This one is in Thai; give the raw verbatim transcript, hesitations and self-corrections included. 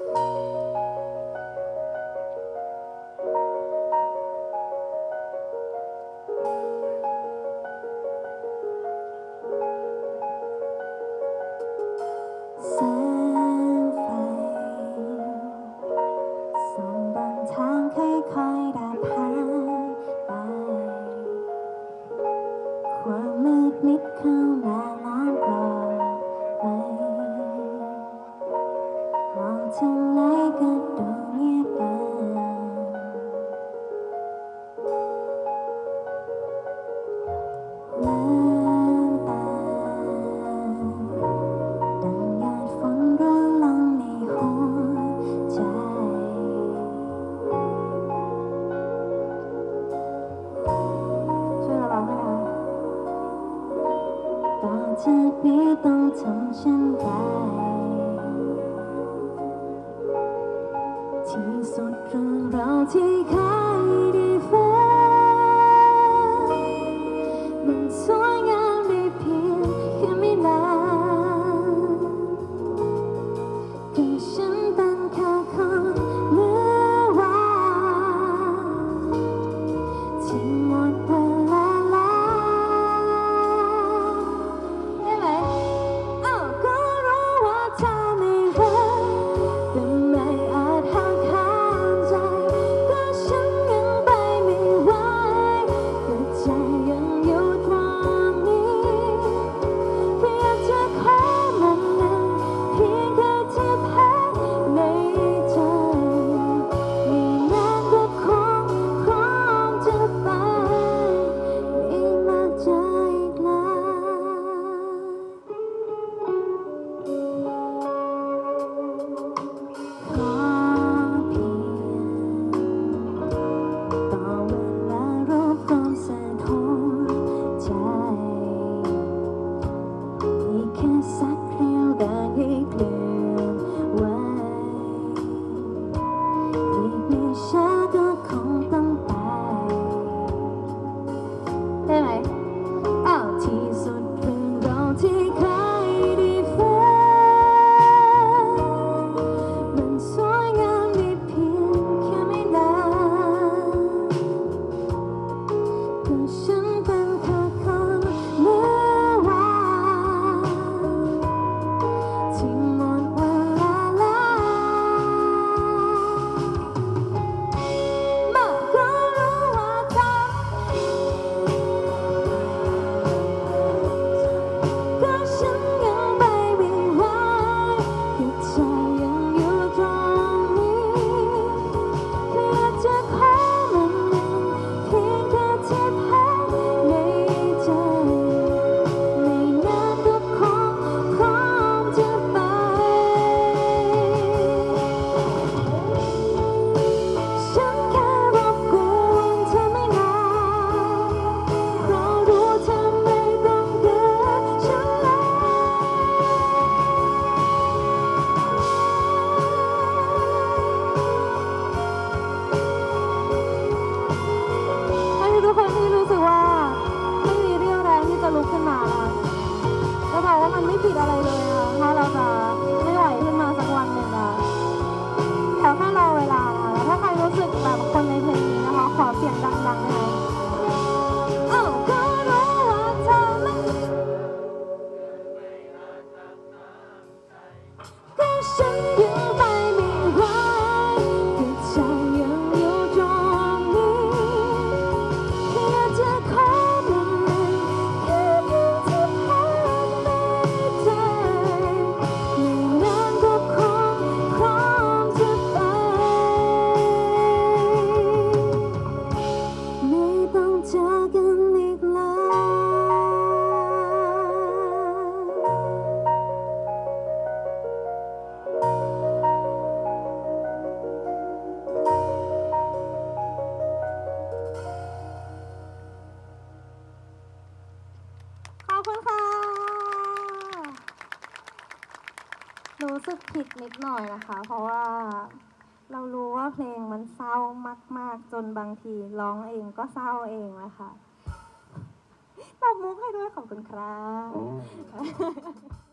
จากนี้ต้องทำเช่นไรที่สุดเรื่องราวที่เคยได้ฝันมันสวยงามได้เพียงแค่ไม่นานก็ฉันเป็นแค่คนเมื่อวานที่หมดเวลาทุกคนที่รู้สึกว่าไม่มีเรี่ยวแรงที่จะลุกขึ้นมาแล้วบอกว่ามันไม่ผิดอะไรเลยค่ะถ้าเราจะไม่ไหวขึ้นมาสักวันหนึ่งอะแต่แค่รอเวลาแล้วถ้าใครรู้สึกแบบคนในเพลงนี้นะคะขอเสียงดังๆเลยอ้าวก็รู้ว่าเธอไม่ก็ฉันยังไปไม่ไหวก็ใจยังอยู่ตรงนี้รู้สึกผิดนิดหน่อยนะคะเพราะว่าเรารู้ว่าเพลงมันเศร้ามากๆจนบางทีร้องเองก็เศร้าเองนะคะตบมุกให้ด้วยขอบคุณครับ